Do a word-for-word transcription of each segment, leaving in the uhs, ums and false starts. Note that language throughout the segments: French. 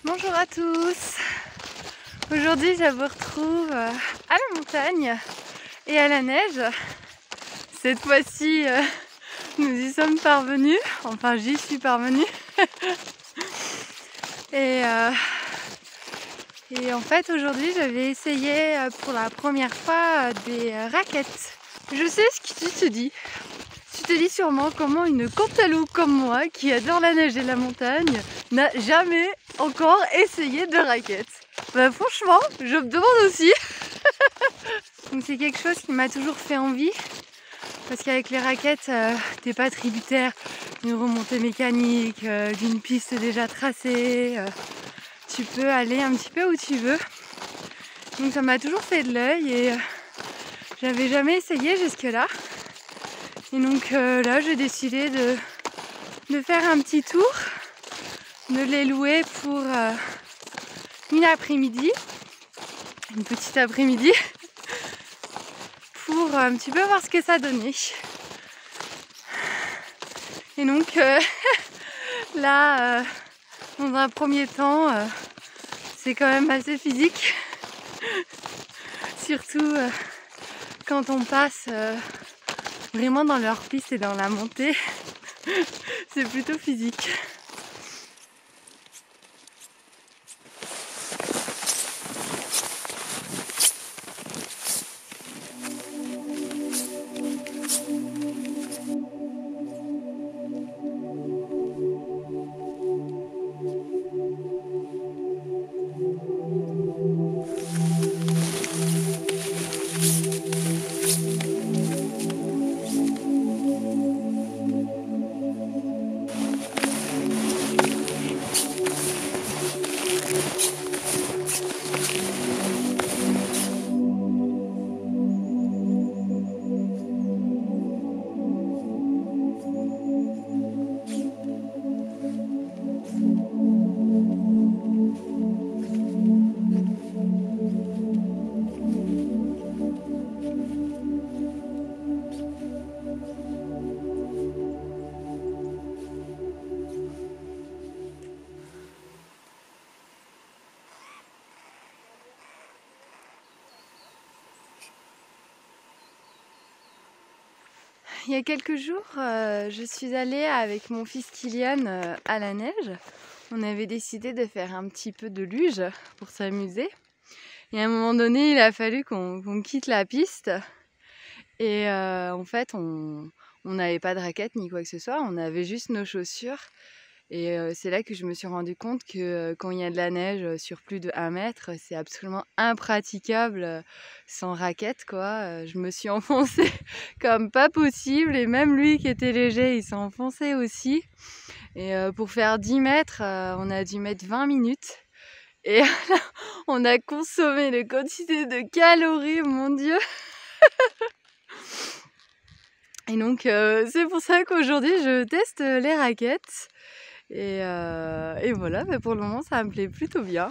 Bonjour à tous. Aujourd'hui je vous retrouve à la montagne et à la neige. Cette fois-ci euh, nous y sommes parvenus, enfin j'y suis parvenue. et, euh, et en fait aujourd'hui je vais essayer pour la première fois des raquettes. Je sais ce que tu te dis. Tu te dis sûrement comment une cantaloupe comme moi, qui adore la neige et la montagne, n'a jamais encore essayé de raquettes. Bah franchement, je me demande aussi. Donc c'est quelque chose qui m'a toujours fait envie, parce qu'avec les raquettes, euh, t'es pas tributaire d'une remontée mécanique, euh, d'une piste déjà tracée. Euh, tu peux aller un petit peu où tu veux. Donc ça m'a toujours fait de l'œil et euh, j'avais jamais essayé jusque-là. Et donc euh, là, j'ai décidé de, de faire un petit tour, de les louer pour euh, une après-midi, une petite après-midi, pour un petit peu voir ce que ça donnait. Et donc euh, là, euh, dans un premier temps, euh, c'est quand même assez physique, surtout euh, quand on passe euh, vraiment dans leur piste et dans la montée, c'est plutôt physique. Il y a quelques jours, euh, je suis allée avec mon fils Kylian euh, à la neige. On avait décidé de faire un petit peu de luge pour s'amuser. Et à un moment donné, il a fallu qu'on qu'on quitte la piste. Et euh, en fait, on n'avait pas de raquettes ni quoi que ce soit. On avait juste nos chaussures. Et euh, c'est là que je me suis rendu compte que euh, quand il y a de la neige sur plus de un mètre, c'est absolument impraticable euh, sans raquette, quoi. Euh, je me suis enfoncée comme pas possible, et même lui qui était léger, il s'est enfoncé aussi. Et euh, pour faire dix mètres, euh, on a dû mettre vingt minutes. Et là, on a consommé des quantités de calories, mon Dieu. Et donc euh, c'est pour ça qu'aujourd'hui je teste les raquettes. Et, euh, et voilà, mais pour le moment ça me plaît plutôt bien.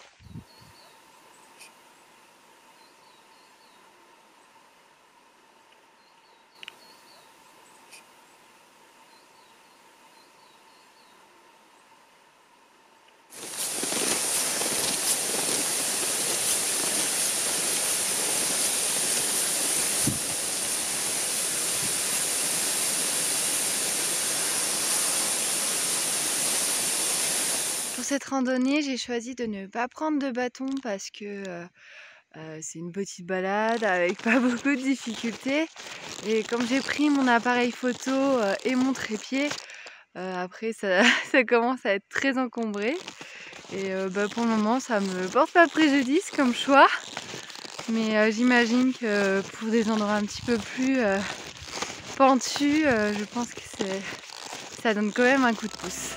Pour cette randonnée, j'ai choisi de ne pas prendre de bâton parce que euh, euh, c'est une petite balade avec pas beaucoup de difficultés. Et comme j'ai pris mon appareil photo euh, et mon trépied, euh, après ça, ça commence à être très encombré. Et euh, bah, pour le moment, ça me porte pas préjudice comme choix. Mais euh, j'imagine que pour des endroits un petit peu plus euh, pentus, euh, je pense que c'est, ça donne quand même un coup de pouce.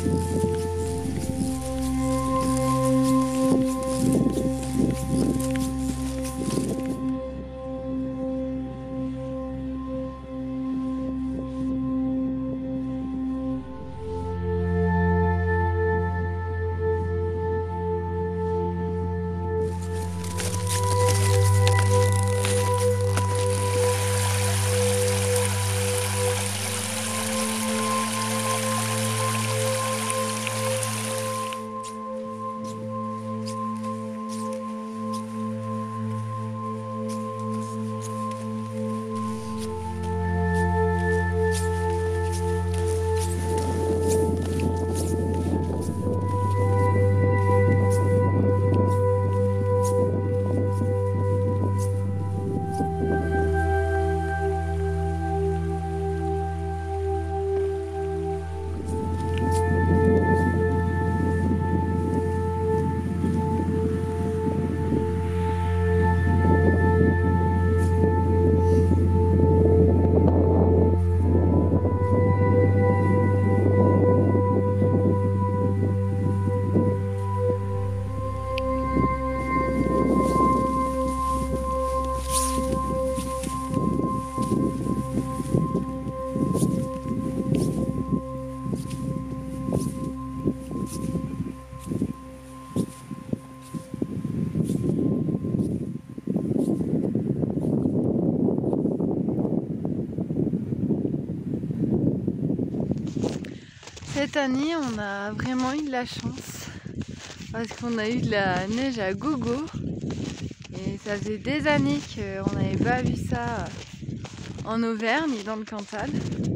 Cette année, on a vraiment eu de la chance parce qu'on a eu de la neige à gogo et ça faisait des années qu'on n'avait pas vu ça en Auvergne et dans le Cantal.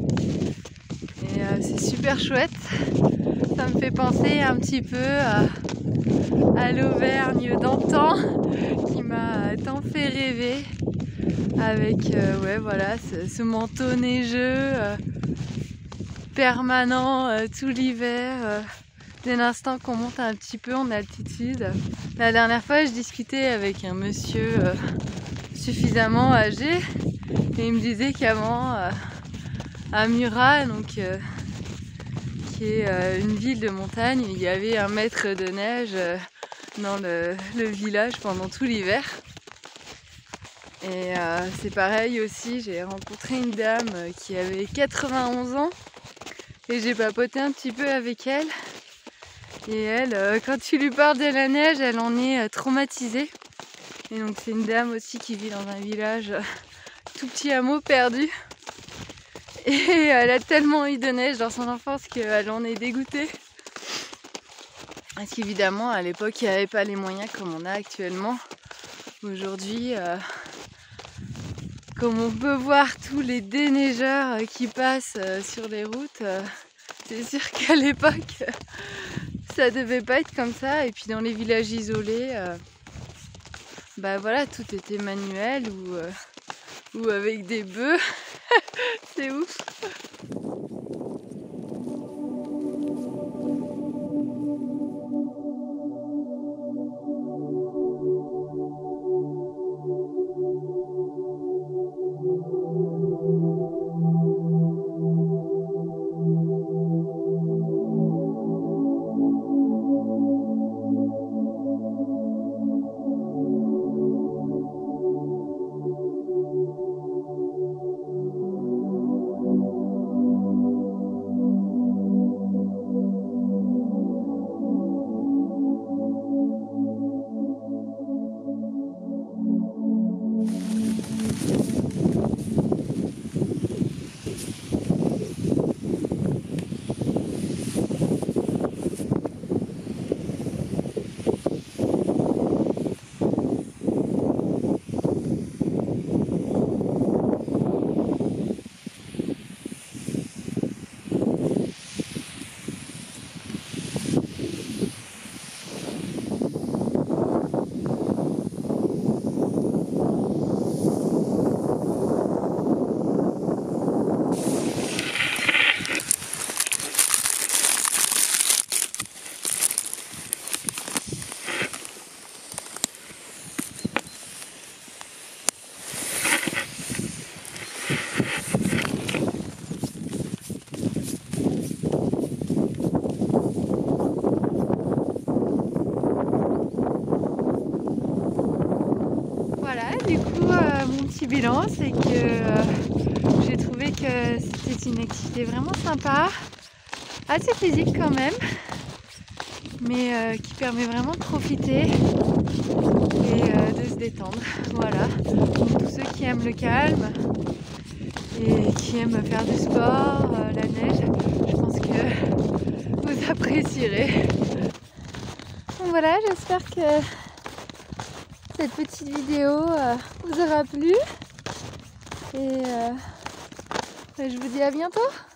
Et euh, c'est super chouette. Ça me fait penser un petit peu à, à l'Auvergne d'antan qui m'a tant fait rêver avec euh, ouais, voilà, ce, ce manteau neigeux euh, permanent euh, tout l'hiver. Euh, dès l'instant qu'on monte un petit peu en altitude. La dernière fois, je discutais avec un monsieur euh, suffisamment âgé et il me disait qu'avant, euh, à Murat, donc, euh, qui est euh, une ville de montagne, il y avait un mètre de neige euh, dans le, le village pendant tout l'hiver. Et euh, c'est pareil aussi, j'ai rencontré une dame qui avait quatre-vingt-onze ans et j'ai papoté un petit peu avec elle. Et elle, euh, quand tu lui parles de la neige, elle en est euh, traumatisée. Et donc c'est une dame aussi qui vit dans un village euh, tout petit hameau perdu. Et elle a tellement eu de neige dans son enfance qu'elle en est dégoûtée. Parce qu'évidemment, à l'époque, il n'y avait pas les moyens comme on a actuellement. Aujourd'hui, euh, comme on peut voir tous les déneigeurs euh, qui passent euh, sur les routes, euh, c'est sûr qu'à l'époque, ça devait pas être comme ça. Et puis dans les villages isolés, euh, bah voilà, tout était manuel ou, euh, ou avec des bœufs. C'est ouf. bilan, c'est que euh, j'ai trouvé que c'était une activité vraiment sympa, assez physique quand même, mais euh, qui permet vraiment de profiter et euh, de se détendre. Voilà, pour tous ceux qui aiment le calme et qui aiment faire du sport, euh, la neige, je pense que vous apprécierez. Donc voilà, j'espère que cette petite vidéo euh, vous aura plu et euh, je vous dis à bientôt.